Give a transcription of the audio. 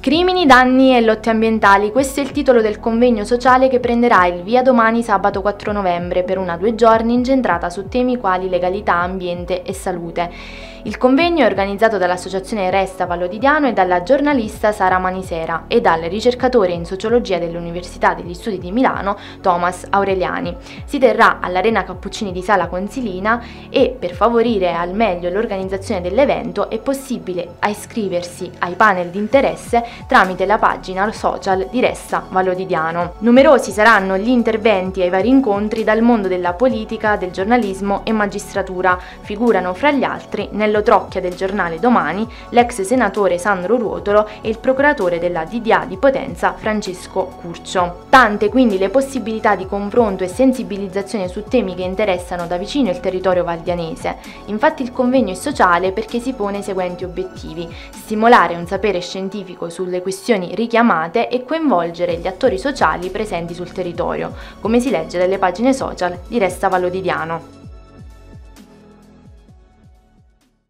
Crimini, danni e lotte ambientali, questo è il titolo del convegno sociale che prenderà il via domani sabato 4 novembre per una 2 giorni incentrata su temi quali legalità, ambiente e salute. Il convegno è organizzato dall'associazione Resta Vallo di Diano e dalla giornalista Sara Manisera e dal ricercatore in sociologia dell'Università degli Studi di Milano Thomas Aureliani. Si terrà all'Arena Cappuccini di Sala Consilina e per favorire al meglio l'organizzazione dell'evento è possibile iscriversi ai panel di interesse tramite la pagina social di Resta Vallo di Diano. Numerosi saranno gli interventi ai vari incontri dal mondo della politica, del giornalismo e magistratura. Figurano fra gli altri Nello Trocchia del giornale Domani, l'ex senatore Sandro Ruotolo e il procuratore della DDA di Potenza Francesco Curcio. Tante quindi le possibilità di confronto e sensibilizzazione su temi che interessano da vicino il territorio valdianese. Infatti il convegno è sociale perché si pone i seguenti obiettivi: stimolare un sapere scientifico sulle questioni richiamate e coinvolgere gli attori sociali presenti sul territorio, come si legge dalle pagine social di Resta Vallo di Diano.